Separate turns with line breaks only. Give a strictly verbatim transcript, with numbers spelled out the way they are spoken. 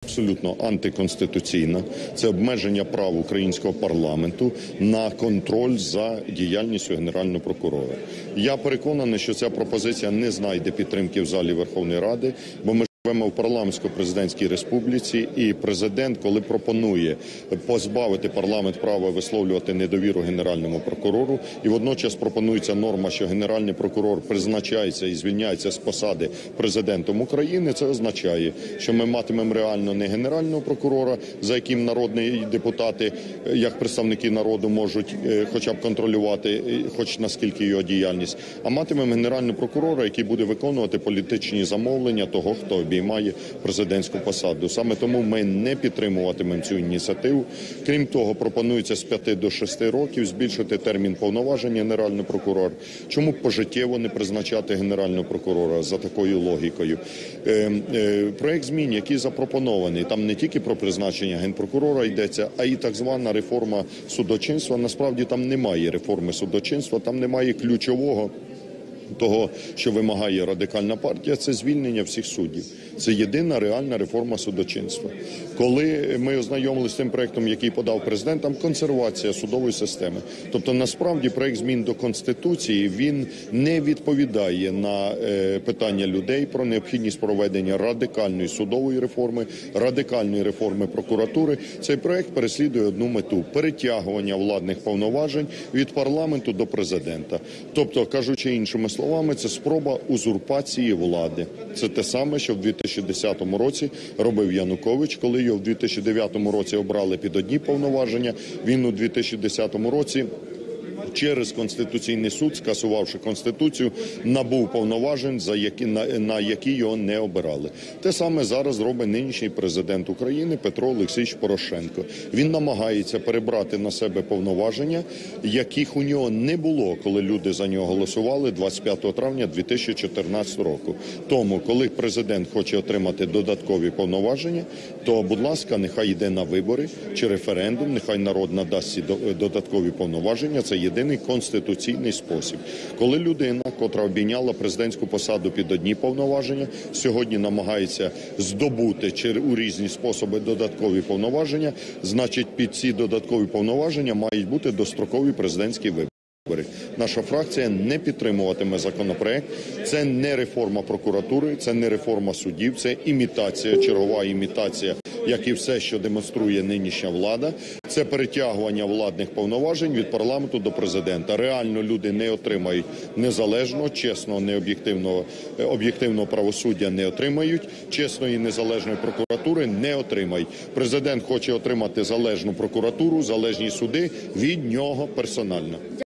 абсолютно антиконституційна. Це обмеження прав українського парламенту на контроль за діяльністю Генерального прокурора. Я переконаний, що ця пропозиція не знайде підтримки в залі Верховної Ради, бо ми живемо в парламентсько-президентській республіці, і президент, коли пропонує позбавити парламент права висловлювати недовіру Генеральному прокурору, і водночас пропонується норма, що Генеральний прокурор призначається і звільняється з посади Президентом України, це означає, що ми матимемо реально не Генерального прокурора, за яким народні депутати, як представники народу, можуть хоча б контролювати, хоч наскільки його діяльність, а матимемо Генерального прокурора, який буде виконувати політичні замовлення того, хто обіймає президентську посаду. Саме тому ми не підтримуватимемо цю ініціативу. Крім того, пропонується з п'яти до шести років збільшити термін повноважень Генерального прокурора. Чому пожиттєво не призначати Генерального прокурора за такою логікою? Е, е, проект змін, який запропонований, там не тільки про призначення Генпрокурора йдеться, а й так звана реформа судочинства. Насправді там немає реформи судочинства, там немає ключового того, що вимагає Радикальна партія, це звільнення всіх суддів. Це єдина реальна реформа судочинства. Коли ми ознайомилися з тим проектом, який подав президент, там консервація судової системи. Тобто, насправді, проект змін до Конституції, він не відповідає на е, питання людей про необхідність проведення радикальної судової реформи, радикальної реформи прокуратури. Цей проект переслідує одну мету – перетягування владних повноважень від парламенту до президента. Тобто, кажучи іншими словами, це спроба узурпації влади. Це те саме, що в дві тисячі десятому році робив Янукович, коли його в дві тисячі дев'ятому році обрали під одні повноваження, він у дві тисячі десятому році через Конституційний суд, скасувавши Конституцію, набув повноважень, за які, на, на які його не обирали. Те саме зараз робить нинішній президент України Петро Олексійович Порошенко. Він намагається перебрати на себе повноваження, яких у нього не було, коли люди за нього голосували двадцять п'ятого травня дві тисячі чотирнадцятого року. Тому, коли президент хоче отримати додаткові повноваження, то, будь ласка, нехай йде на вибори чи референдум, нехай народ надасть ці додаткові повноваження. Це єдиний конституційний спосіб. Коли людина, котра обійняла президентську посаду під одні повноваження, сьогодні намагається здобути у різні способи додаткові повноваження, значить під ці додаткові повноваження мають бути дострокові президентські вибори. Наша фракція не підтримуватиме законопроект. Це не реформа прокуратури, це не реформа судів, це імітація, чергова імітація, як і все, що демонструє нинішня влада. Це перетягування владних повноважень від парламенту до президента. Реально люди не отримають незалежного, чесного, необ'єктивного, об'єктивного правосуддя не отримають, чесної незалежної прокуратури не отримають. Президент хоче отримати залежну прокуратуру, залежні суди від нього персонально.